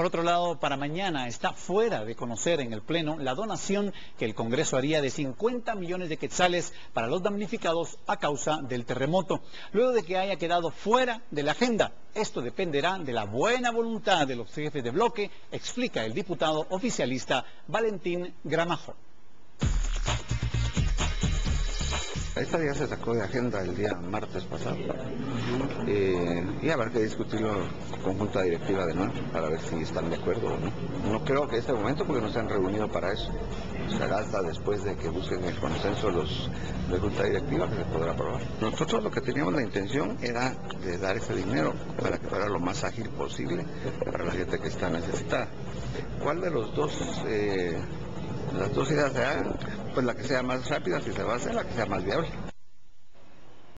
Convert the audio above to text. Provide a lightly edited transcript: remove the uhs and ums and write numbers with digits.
Por otro lado, para mañana está fuera de conocer en el Pleno la donación que el Congreso haría de 50 millones de quetzales para los damnificados a causa del terremoto, luego de que haya quedado fuera de la agenda. Esto dependerá de la buena voluntad de los jefes de bloque, explica el diputado oficialista Valentín Gramajo. Esta ya se sacó de agenda el día martes pasado y habrá que discutirlo con junta directiva de nuevo para ver si están de acuerdo o no. No creo que este momento, porque no se han reunido para eso. Será hasta después de que busquen el consenso los de junta directiva que se podrá aprobar. Nosotros lo que teníamos la intención era de dar ese dinero para que fuera lo más ágil posible para la gente que está necesitada. ¿Cuál de los dos? Las dos ideas se hagan, pues la que sea más rápida, si se va a hacer, la que sea más viable.